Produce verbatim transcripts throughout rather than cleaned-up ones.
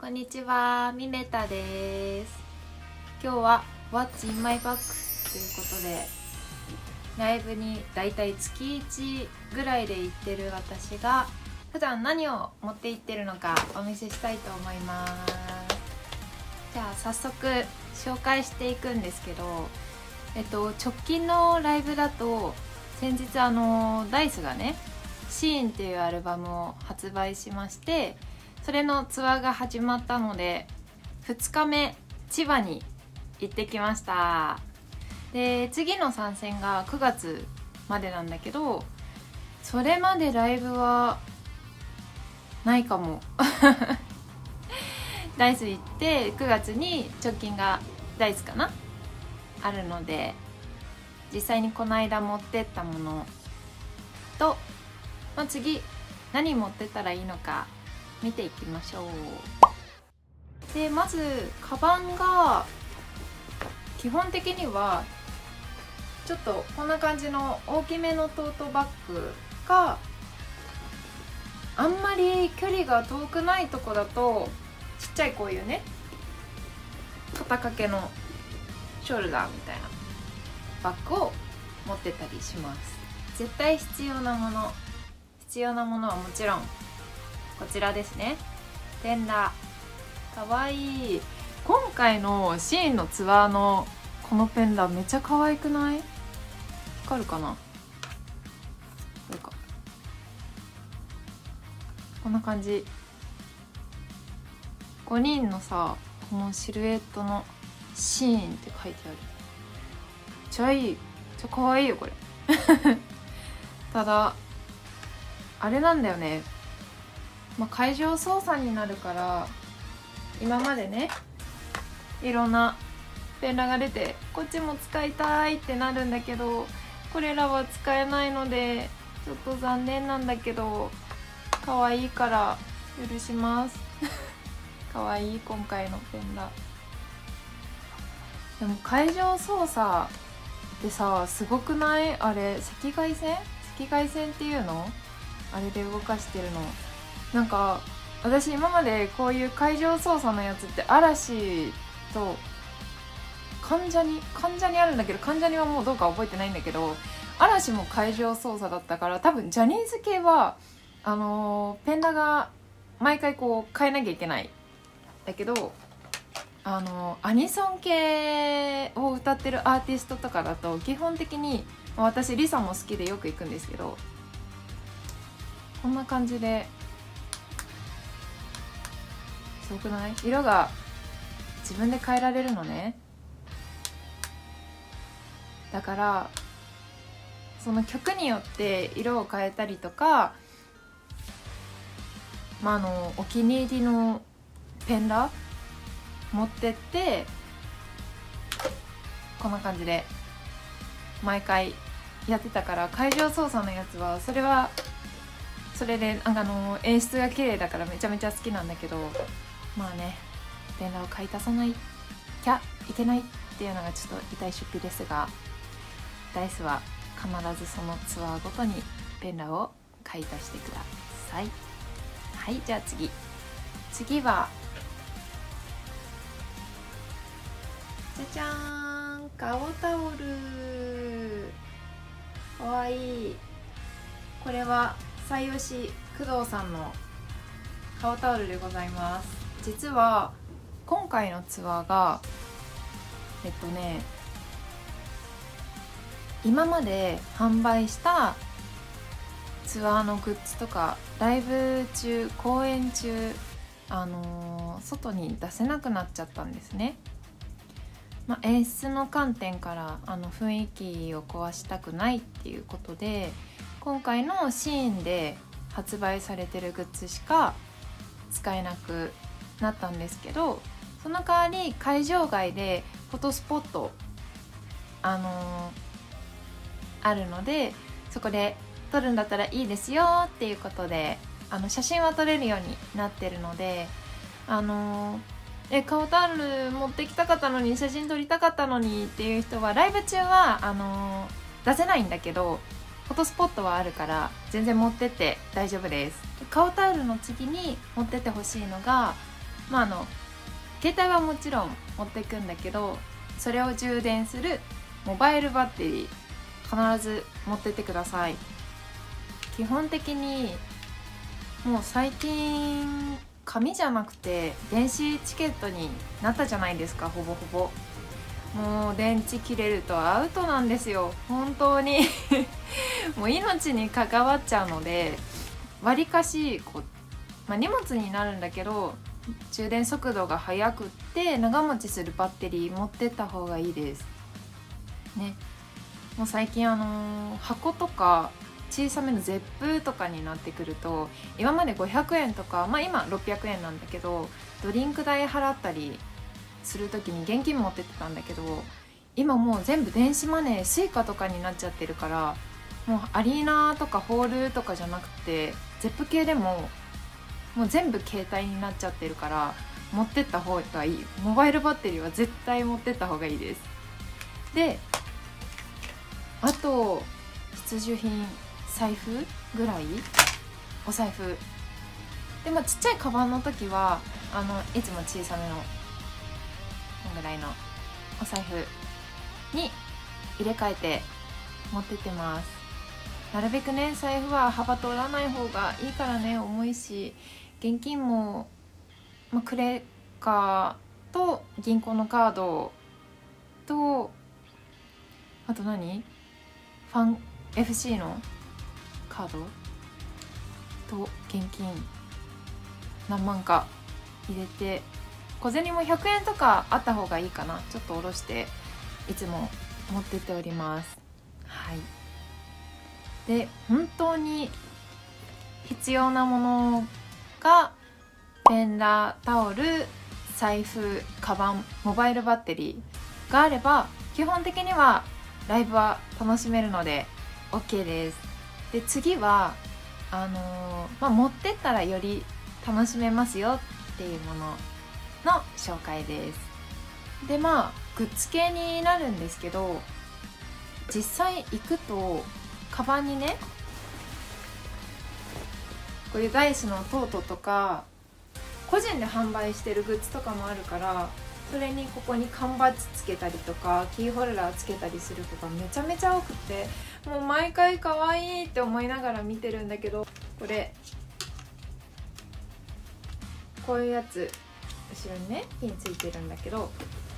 こんにちは、みめたです。今日は What's in my bag ということで、ライブにだいたい月いちぐらいで行ってる私が普段何を持って行ってるのかお見せしたいと思います。じゃあ早速紹介していくんですけど、えっと直近のライブだと先日あのダイスがねシーンっていうアルバムを発売しまして、それのツアーが始まったのでふつかめ千葉に行ってきました。で次の参戦がくがつまでなんだけど、それまでライブはないかもダイス行ってくがつに直近がダイスかなあるので、実際にこの間持ってったものと、まあ、次何持ってったらいいのか見ていきましょう。でまずカバンが基本的にはちょっとこんな感じの大きめのトートバッグが、あんまり距離が遠くないとこだとちっちゃいこういうね肩掛けのショルダーみたいなバッグを持ってたりします。絶対必要なもの必要なものはもちろんこちらですね。ペンダーかわいい。今回のシーンのツアーのこのペンダーめっちゃ可愛くない？光るかな？これか。こんな感じ。ごにんのさ、このシルエットのシーンって書いてある。めっちゃいい。めっちゃ可愛いよこれただあれなんだよね、まあ、会場操作になるから、今までねいろんなペンラが出てこっちも使いたいってなるんだけど、これらは使えないのでちょっと残念なんだけど、可愛いから許します可愛い今回のペンラ。でも会場操作ってさすごくない？あれ赤外線赤外線っていうの？あれで動かしてるの。なんか私今までこういう会場操作のやつって嵐と関ジャニ関ジャニあるんだけど、関ジャニはもうどうか覚えてないんだけど、嵐も会場操作だったから、多分ジャニーズ系はあのー、ペンラが毎回こう変えなきゃいけないだけど、あのー、アニソン系を歌ってるアーティストとかだと基本的に、私リサも好きでよく行くんですけど、こんな感じですごくない？色が自分で変えられるのね。だからその曲によって色を変えたりとか、まあ、あのお気に入りのペンラ持ってってこんな感じで毎回やってたから、会場操作のやつはそれはそれであの演出が綺麗だからめちゃめちゃ好きなんだけど、まあねペンラを買い足さないきゃいけないっていうのがちょっと痛い出費ですが、ダイスは必ずそのツアーごとにペンラを買い足してください。はい、じゃあ次次はじゃじゃーん、顔タオルかわいい。これは最推し工藤さんの顔タオルでございます。実は今回のツアーがえっとね今まで販売したツアーのグッズとかライブ中公演中、あのー、外に出せなくなっちゃったんですね。まあ、演出の観点からあの雰囲気を壊したくないっていうことで、今回のシーンで発売されてるグッズしか使えなくなったんですけど、その代わり会場外でフォトスポットあのーあるので、そこで撮るんだったらいいですよっていうことで、あの写真は撮れるようになってるので、あのー、え顔タオル持ってきたかったのに写真撮りたかったのにっていう人はライブ中はあのー、出せないんだけど、フォトスポットはあるから全然持ってって大丈夫です。顔タオルの次に持ってってほしいのがまああの携帯はもちろん持っていくんだけど、それを充電するモバイルバッテリー必ず持ってってください。基本的にもう最近紙じゃなくて電子チケットになったじゃないですか、ほぼほぼ。もう電池切れるとアウトなんですよ、本当にもう命に関わっちゃうので、わりかしこう、まあ、荷物になるんだけど充電速度が速くって長持ちするバッテリー持ってった方がいいですね。もう最近あのー、箱とか小さめのゼップとかになってくると、今までごひゃくえんとか、まあ今ろっぴゃくえんなんだけど、ドリンク代払ったりする時に現金持ってってたんだけど、今もう全部電子マネー、スイカとかになっちゃってるから、もうアリーナとかホールとかじゃなくてゼップ系でももう全部携帯になっちゃってるから、持ってった方がいい。モバイルバッテリーは絶対持ってった方がいいです。で、あと必需品、財布ぐらい、お財布でもちっちゃいカバンの時はあのいつも小さめのこんぐらいのお財布に入れ替えて持ってってます。なるべくね、財布は幅取らない方がいいからね、重いし、現金も、まあ、クレカと銀行のカードと、あと何ファン エフシー のカードと現金何万か入れて、小銭もひゃくえんとかあった方がいいかな、ちょっと下ろしていつも持ってっております。はい。で、本当に必要なものがペンラー、タオル、財布、カバン、モバイルバッテリーがあれば基本的にはライブは楽しめるので OK です。で、次はあのーまあ、持ってったらより楽しめますよっていうものの紹介です。で、まあグッズ系になるんですけど、実際行くとカバンにね、こういうダイスのトートとか個人で販売してるグッズとかもあるから、それにここに缶バッジつけたりとかキーホルダーつけたりする子がめちゃめちゃ多くて、もう毎回可愛いって思いながら見てるんだけど、これこういうやつ後ろにねピンついてるんだけど、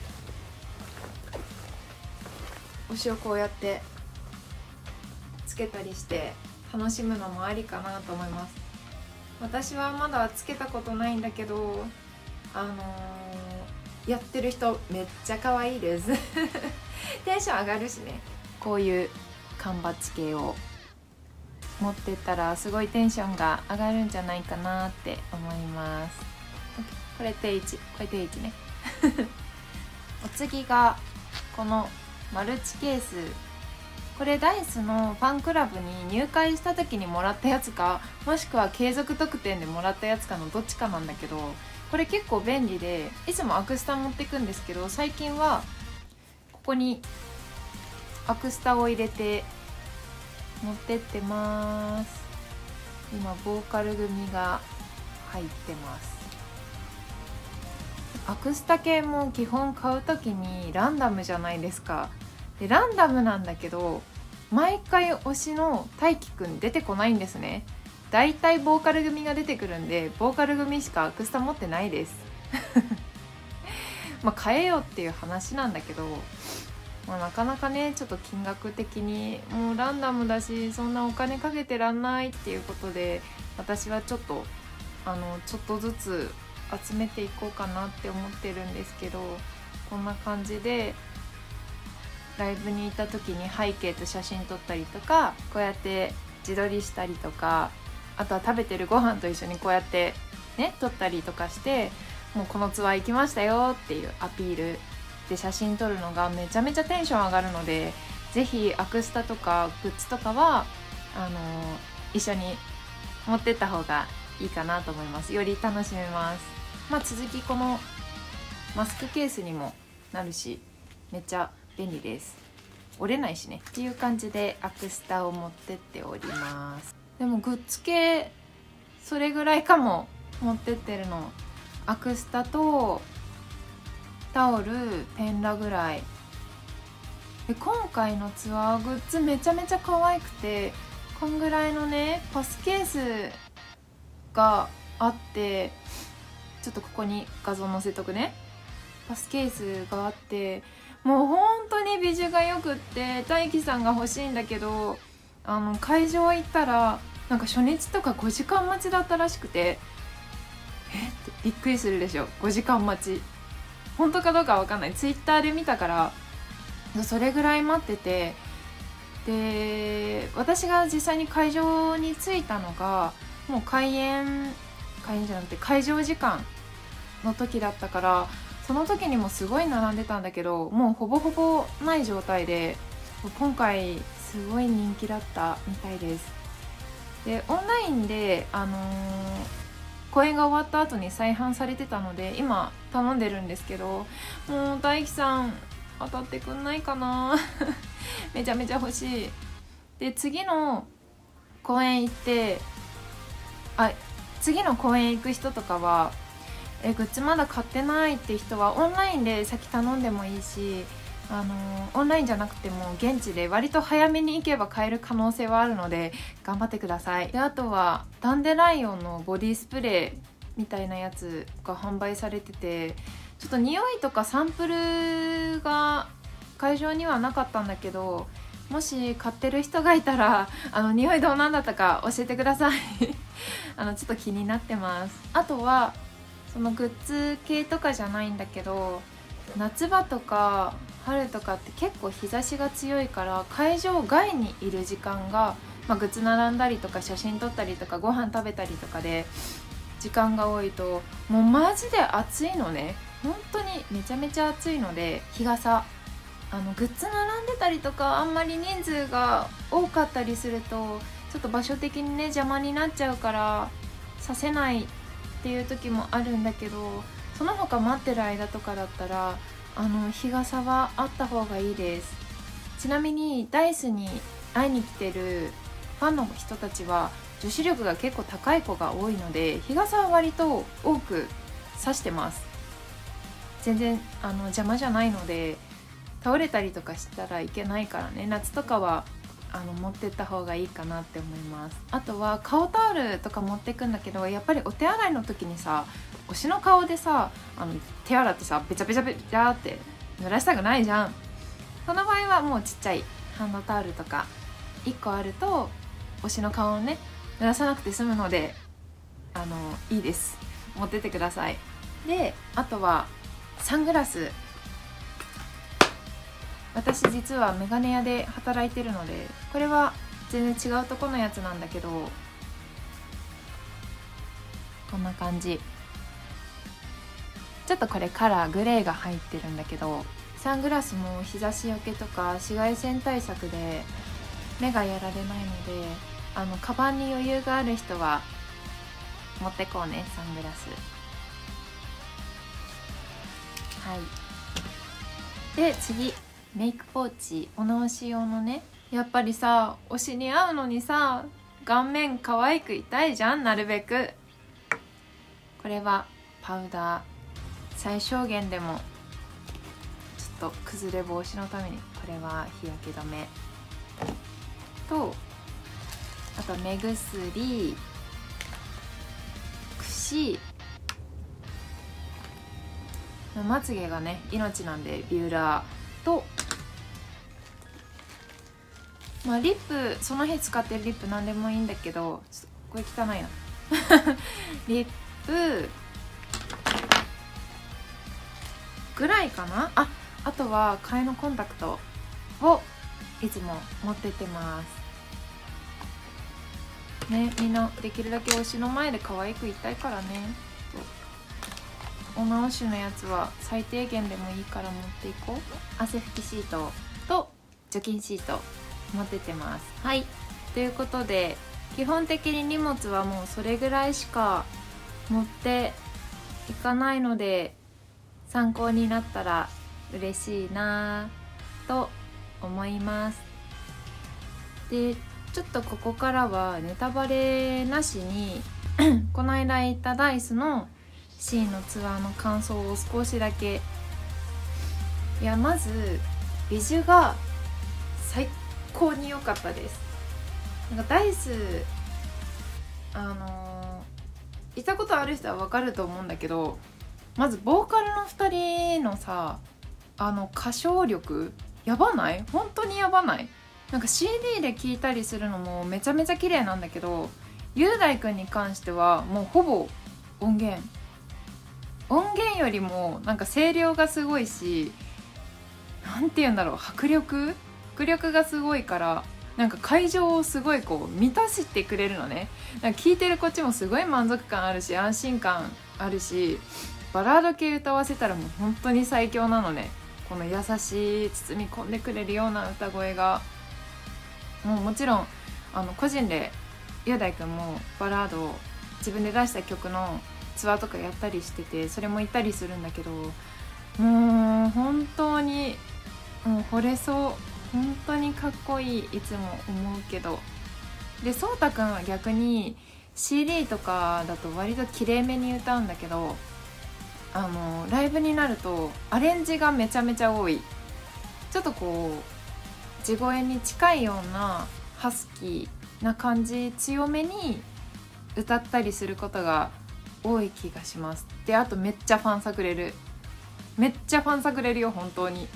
推しをこうやってつけたりして楽しむのもありかなと思います。私はまだつけたことないんだけど、あのー、やってる人めっちゃ可愛いですテンション上がるしね。こういう缶バッジ系を持ってったらすごいテンションが上がるんじゃないかなって思います。これ定位置、これ定位置ねお次がこのマルチケース。これダイスのファンクラブに入会した時にもらったやつか、もしくは継続特典でもらったやつかのどっちかなんだけど、これ結構便利でいつもアクスタ持ってくんですけど、最近はここにアクスタを入れて持ってってます。今ボーカル組が入ってます。アクスタ系も基本買う時にランダムじゃないですか。でランダムなんだけど毎回推しの大輝くん出てこないんですね。だいたいボーカル組が出てくるんで、ボーカル組しかアクスタ持ってないですまあ買えよっていう話なんだけど、まあ、なかなかねちょっと金額的にもうランダムだし、そんなお金かけてらんないっていうことで、私はちょっとあのちょっとずつ集めていこうかなって思ってるんですけど、こんな感じでライブに行った時に背景と写真撮ったりとか、こうやって自撮りしたりとか、あとは食べてるご飯と一緒にこうやってね撮ったりとかして、もうこのツアー行きましたよっていうアピールで写真撮るのがめちゃめちゃテンション上がるので、ぜひアクスタとかグッズとかはあのー、一緒に持ってった方がいいかなと思います。より楽しめます。まあ続きこのマスクケースにもなるし、めっちゃ便利です。折れないしねっていう感じでアクスタを持ってっております。でもグッズ系それぐらいかも持ってってるの。 アクスタとタオル、ペンラぐらいで、今回のツアーグッズめちゃめちゃ可愛くて、こんぐらいのねパスケースがあって、ちょっとここに画像載せとくね。パスケースがあって、もう本当にビジュがよくって、大輝さんが欲しいんだけど、あの会場行ったらなんか初日とかごじかん待ちだったらしくて、えってびっくりするでしょ。ごじかん待ち、本当かどうかわかんない、ツイッターで見たから。それぐらい待ってて、で私が実際に会場に着いたのがもう開演開演じゃなくて会場時間の時だったから、その時にもすごい並んでたんだけど、もうほぼほぼない状態で、今回すごい人気だったみたいです。でオンラインで、あのー、公演が終わった後に再販されてたので今頼んでるんですけど、もう大輝さん当たってくんないかなめちゃめちゃ欲しい。で次の公演行ってあ次の公演行く人とかは、えグッズまだ買ってないって人はオンラインで先頼んでもいいし、あのー、オンラインじゃなくても現地で割と早めに行けば買える可能性はあるので頑張ってください。であとはダンデライオンのボディスプレーみたいなやつが販売されてて、ちょっと匂いとかサンプルが会場にはなかったんだけど、もし買ってる人がいたらあの匂いどうなんだったか教えてくださいあのちょっと気になってます。あとはそのグッズ系とかじゃないんだけど、夏場とか春とかって結構日差しが強いから会場外にいる時間が、まあ、グッズ並んだりとか写真撮ったりとかご飯食べたりとかで時間が多いともうマジで暑いのね。本当にめちゃめちゃ暑いので、日傘あのグッズ並んでたりとかあんまり人数が多かったりするとちょっと場所的にね邪魔になっちゃうからさせないっていう時もあるんだけど、その他待ってる間とかだったらあの日傘はあった方がいいです。ちなみにダイスに会いに来てるファンの人たちは女子力が結構高い子が多いので、日傘は割と多く差してます。全然あの邪魔じゃないので、倒れたりとかしたらいけないからね、夏とかはあの持ってった方がいいかなって思います。あとは顔タオルとか持ってくんだけど、やっぱりお手洗いの時にさ、推しの顔でさあの手洗ってさベチャベチャベチャって濡らしたくないじゃん。その場合はもうちっちゃいハンドタオルとかいっこあると推しの顔をね濡らさなくて済むので、あのいいです、持ってってください。であとはサングラス、私実はメガネ屋で働いてるので、これは全然違うとこのやつなんだけど、こんな感じ。ちょっとこれカラーグレーが入ってるんだけど、サングラスも日差しよけとか紫外線対策で目がやられないので、あのカバンに余裕がある人は持ってこうね、サングラス。はい。で次、メイクポーチ、お直し用のね。やっぱりさ、推しに合うのにさ、顔面可愛くいたいじゃん、なるべく。これはパウダー、最小限でもちょっと崩れ防止のために、これは日焼け止めと、あと目薬、櫛、まつげがね命なんでビューラーと、まあリップ、その日使ってるリップなんでもいいんだけど、これ汚いなリップぐらいかな。あ、あとは替えのコンタクトをいつも持ってってますね。みんなできるだけ推しの前で可愛くいたいからね。お直しのやつは最低限でもいいから持っていこう。汗拭きシートと除菌シート持ってってます。はい、ということで基本的に荷物はもうそれぐらいしか持っていかないので、参考になったら嬉しいなと思います。でちょっとここからはネタバレなしにこの間行ったダイスのシーのツアーの感想を少しだけ。いや、まずビジュが最高に良かったです。なんかダイス、あのー、いたことある人は分かると思うんだけど、まずボーカルのふたりのさ、あの歌唱力やばない？本当にやばない？なんか シーディー で聴いたりするのもめちゃめちゃ綺麗なんだけど、雄大くんに関してはもうほぼ音源音源よりもなんか声量がすごいし、なんて言うんだろう、迫力迫力がすごいから、なんか会場をすごいこう満たしてくれるのね。なんか聴いてるこっちもすごい満足感あるし、安心感あるし、バラード系歌わせたらもう本当に最強なのね。この優しい包み込んでくれるような歌声が、もうもちろんあの個人で雄大くんもバラードを自分で出した曲のツアーとかやったりしてて、それも行ったりするんだけど、もう本当にもう惚れそう。本当にかっこいい、いつも思うけど。で、そうたくんは逆に シーディー とかだと割ときれいめに歌うんだけど、あのライブになるとアレンジがめちゃめちゃ多い。ちょっとこう地声に近いようなハスキーな感じ強めに歌ったりすることが多い気がします。で、あとめっちゃファンサくれる。めっちゃファンサくれるよ、本当に。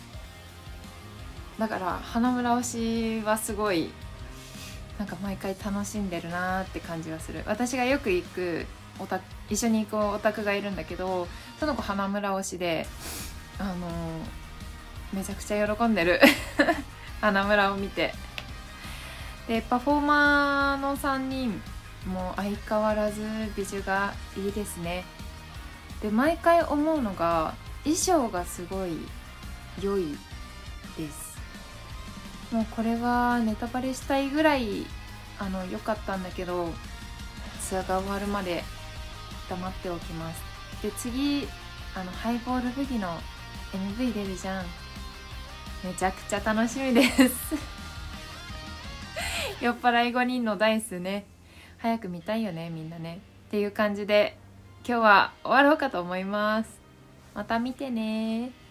だから花村推しはすごいなんか毎回楽しんでるなーって感じがする。私がよく行くおた一緒に行くオタクがいるんだけど、その子花村推しで、あのー、めちゃくちゃ喜んでる花村を見て。で、パフォーマーのさんにんも相変わらず美女がいいですね。で、毎回思うのが衣装がすごい良いです。もうこれはネタバレしたいぐらいあの良かったんだけど、ツアーが終わるまで黙っておきます。で、次あのハイボールブギの エムブイ 出るじゃん。めちゃくちゃ楽しみです酔っ払いごにんのダイスね、早く見たいよねみんなね。っていう感じで今日は終わろうかと思います。また見てね。